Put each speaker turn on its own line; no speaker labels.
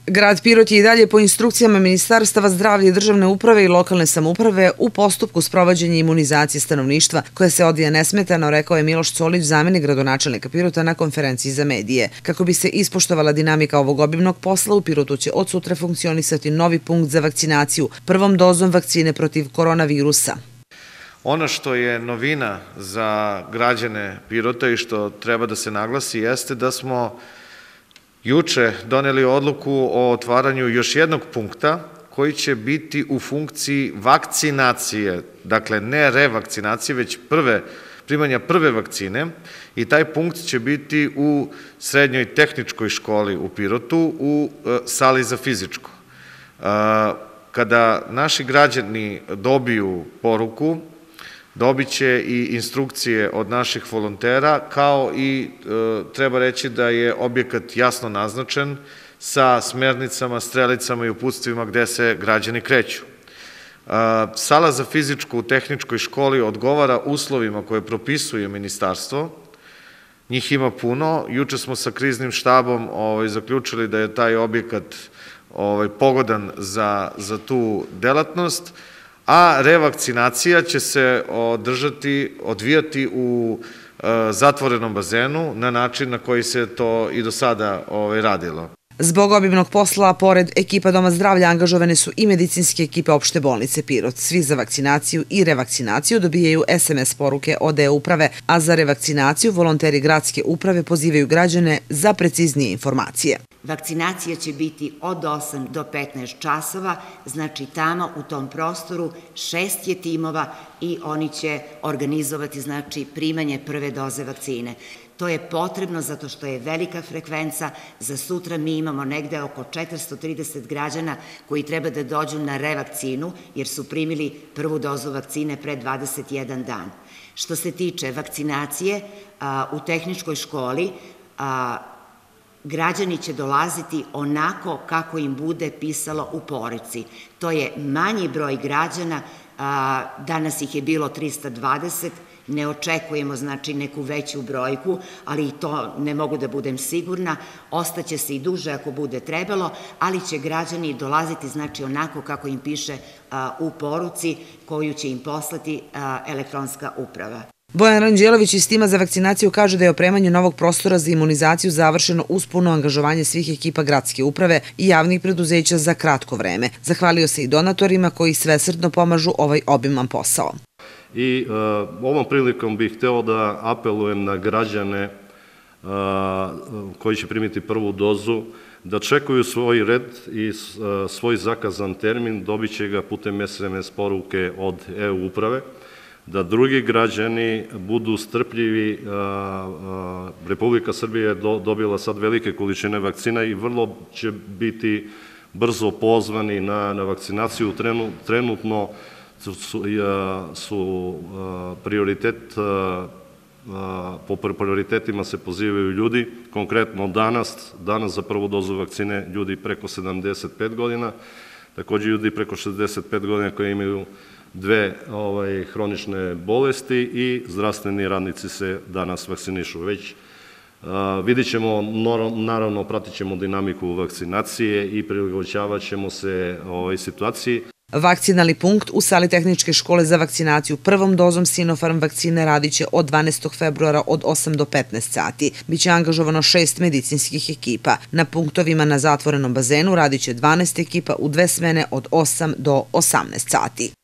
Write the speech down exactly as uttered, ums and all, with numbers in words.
Grad Pirot je i dalje po instrukcijama Ministarstava zdravlja i državne uprave i lokalne samouprave u postupku sprovođenja imunizacije stanovništva, koja se odvija nesmetano, rekao je Miloš Colić, zamenik gradonačelnika Pirota na konferenciji za medije. Kako bi se ispoštovala dinamika ovog obimnog posla, u Pirotu će od sutra funkcionisati novi punkt za vakcinaciju prvom dozom vakcine protiv koronavirusa.
Ono što je novina za građane Pirota i što treba da se naglasi jeste da smo juče doneli odluku o otvaranju još jednog punkta koji će biti u funkciji vakcinacije, dakle ne revakcinacije, već prve, primanja prve vakcine, i taj punkt će biti u srednjoj tehničkoj školi u Pirotu u sali za fizičko. Kada naši građani dobiju poruku, dobit će i instrukcije od naših volontera, kao i treba reći da je objekat jasno naznačen sa smernicama, strelicama i uputstvima gde se građani kreću. Sala za fizičku u tehničkoj školi odgovara uslovima koje propisuje ministarstvo. Njih ima puno. Juče smo sa kriznim štabom zaključili da je taj objekat pogodan za tu delatnost, a revakcinacija će se odvijati u zatvorenom bazenu na način na koji se to i do sada radilo.
Zbog obimnog posla, pored ekipa Doma zdravlja, angažovane su i medicinske ekipe opšte bolnice Pirot. Svi za vakcinaciju i revakcinaciju dobijaju es em es poruke od e-uprave, a za revakcinaciju volonteri gradske uprave pozivaju građane za preciznije informacije.
Vakcinacija će biti od osam do petnaest časova, znači tamo u tom prostoru šest je timova i oni će organizovati znači primanje prve doze vakcine. To je potrebno zato što je velika frekvenca. Za sutra mi imamo negde oko četiristo trideset građana koji treba da dođu na revakcinu jer su primili prvu dozu vakcine pre dvadeset jedan dan. Što se tiče vakcinacije, u tehničkoj školi građani će dolaziti onako kako im bude pisalo u poruci. To je manji broj građana, danas ih je bilo trista dvadeset, ne očekujemo znači neku veću brojku, ali i to ne mogu da budem sigurna, ostaće se i duže ako bude trebalo, ali će građani dolaziti znači onako kako im piše u poruci koju će im poslati elektronska uprava.
Bojan Ranđelović iz tima za vakcinaciju kaže da je opremanje novog prostora za imunizaciju završeno uz puno angažovanje svih ekipa gradske uprave i javnih preduzeća za kratko vreme. Zahvalio se i donatorima koji svesrdno pomažu ovaj obiman posao.
I ovom prilikom bih hteo da apelujem na građane koji će primiti prvu dozu da čekuju svoj red i svoj zakazan termin, dobit će ga putem es em es poruke od e-uprave, da drugi građani budu strpljivi. Republika Srbija je dobila sad velike količine vakcina i vrlo će biti brzo pozvani na vakcinaciju. Trenutno su prioritet, po prioritetima se pozivaju ljudi, konkretno danas, danas za prvu dozu vakcine ljudi preko sedamdeset pet godina, takođe ljudi preko šezdeset pet godina koji imaju dve hronične bolesti i zdravstveni radnici se danas vakcinišu. Već vidit ćemo, naravno pratit ćemo dinamiku vakcinacije i prilagođavat ćemo se ovoj situaciji.
Vakcinalni punkt u sali tehničke škole za vakcinaciju prvom dozom Sinopharm vakcine radit će od dvanaestog februara od osam do petnaest sati. Biće angažovano šest medicinskih ekipa. Na punktovima na zatvorenom bazenu radit će dvanaest ekipa u dve smene od osam do osamnaest sati.